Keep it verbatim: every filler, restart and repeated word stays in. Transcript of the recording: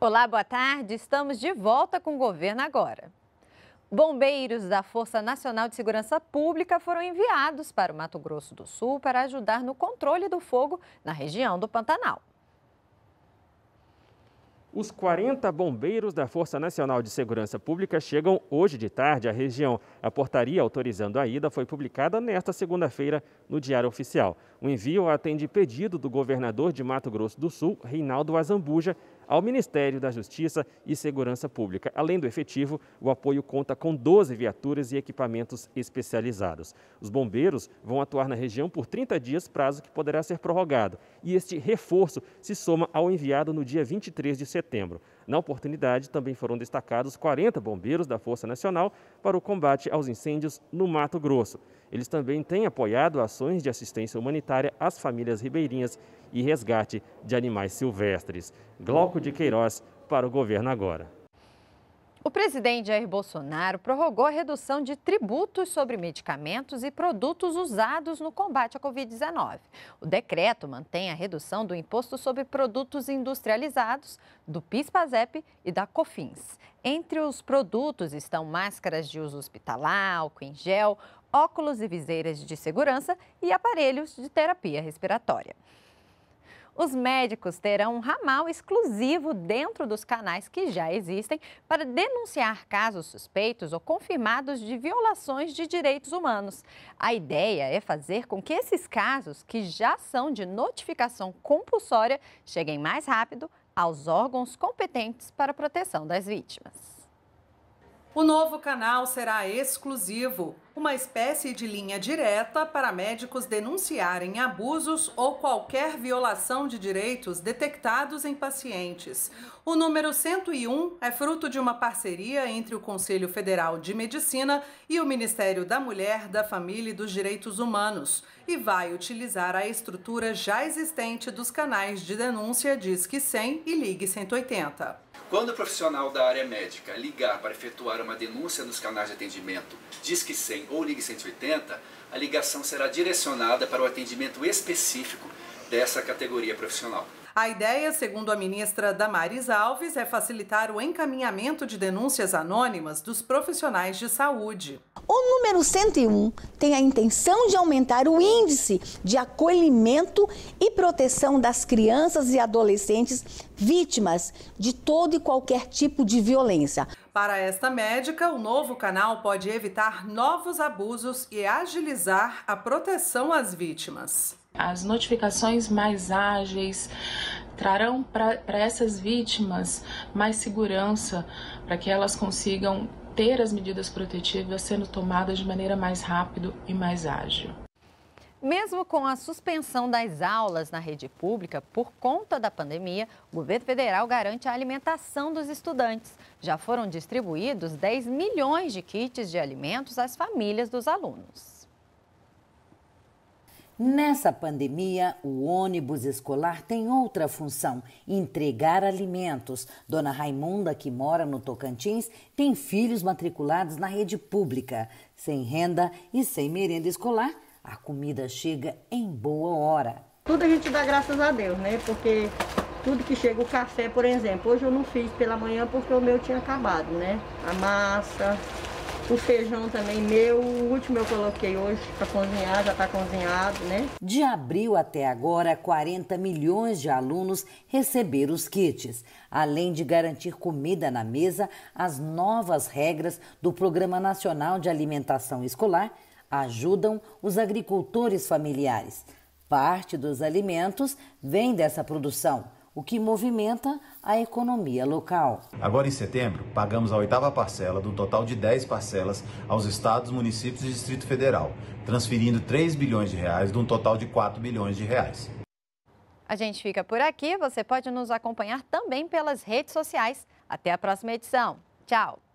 Olá, boa tarde. Estamos de volta com o governo agora. Bombeiros da Força Nacional de Segurança Pública foram enviados para o Mato Grosso do Sul para ajudar no controle do fogo na região do Pantanal. Os quarenta bombeiros da Força Nacional de Segurança Pública chegam hoje de tarde à região. A portaria autorizando a ida foi publicada nesta segunda-feira no Diário Oficial. O envio atende pedido do governador de Mato Grosso do Sul, Reinaldo Azambuja, ao Ministério da Justiça e Segurança Pública. Além do efetivo, o apoio conta com doze viaturas e equipamentos especializados. Os bombeiros vão atuar na região por trinta dias, prazo que poderá ser prorrogado. E este reforço se soma ao enviado no dia vinte e três de setembro. Na oportunidade, também foram destacados quarenta bombeiros da Força Nacional para o combate aos incêndios no Mato Grosso. Eles também têm apoiado ações de assistência humanitária às famílias ribeirinhas e resgate de animais silvestres. Glauco de Queiroz para o Governo Agora. O presidente Jair Bolsonaro prorrogou a redução de tributos sobre medicamentos e produtos usados no combate à covid dezenove. O decreto mantém a redução do imposto sobre produtos industrializados, do PIS/PASEP e da COFINS. Entre os produtos estão máscaras de uso hospitalar, álcool em gel, óculos e viseiras de segurança e aparelhos de terapia respiratória. Os médicos terão um ramal exclusivo dentro dos canais que já existem para denunciar casos suspeitos ou confirmados de violações de direitos humanos. A ideia é fazer com que esses casos, que já são de notificação compulsória, cheguem mais rápido aos órgãos competentes para a proteção das vítimas. O novo canal será exclusivo, uma espécie de linha direta para médicos denunciarem abusos ou qualquer violação de direitos detectados em pacientes. O número cento e um é fruto de uma parceria entre o Conselho Federal de Medicina e o Ministério da Mulher, da Família e dos Direitos Humanos e vai utilizar a estrutura já existente dos canais de denúncia Disque cem e Ligue cento e oitenta. Quando o profissional da área médica ligar para efetuar uma denúncia nos canais de atendimento Disque cem ou Ligue cento e oitenta, a ligação será direcionada para o atendimento específico dessa categoria profissional. A ideia, segundo a ministra Damares Alves, é facilitar o encaminhamento de denúncias anônimas dos profissionais de saúde. O número cento e um tem a intenção de aumentar o índice de acolhimento e proteção das crianças e adolescentes vítimas de todo e qualquer tipo de violência. Para esta médica, o novo canal pode evitar novos abusos e agilizar a proteção às vítimas. As notificações mais ágeis trarão para essas vítimas mais segurança, para que elas consigam ter as medidas protetivas sendo tomadas de maneira mais rápida e mais ágil. Mesmo com a suspensão das aulas na rede pública por conta da pandemia, o governo federal garante a alimentação dos estudantes. Já foram distribuídos dez milhões de kits de alimentos às famílias dos alunos. Nessa pandemia, o ônibus escolar tem outra função: entregar alimentos. Dona Raimunda, que mora no Tocantins, tem filhos matriculados na rede pública. Sem renda e sem merenda escolar, a comida chega em boa hora. Tudo a gente dá graças a Deus, né? Porque tudo que chega, o café, por exemplo, hoje eu não fiz pela manhã porque o meu tinha acabado, né? A massa, o feijão também meu, o último eu coloquei hoje para cozinhar, já está cozinhado, né? De abril até agora, quarenta milhões de alunos receberam os kits. Além de garantir comida na mesa, as novas regras do Programa Nacional de Alimentação Escolar ajudam os agricultores familiares. Parte dos alimentos vem dessa produção, o que movimenta a economia local. Agora em setembro, pagamos a oitava parcela do total de dez parcelas aos estados, municípios e Distrito Federal, transferindo três bilhões de reais de um total de quatro bilhões de reais. A gente fica por aqui, você pode nos acompanhar também pelas redes sociais. Até a próxima edição. Tchau!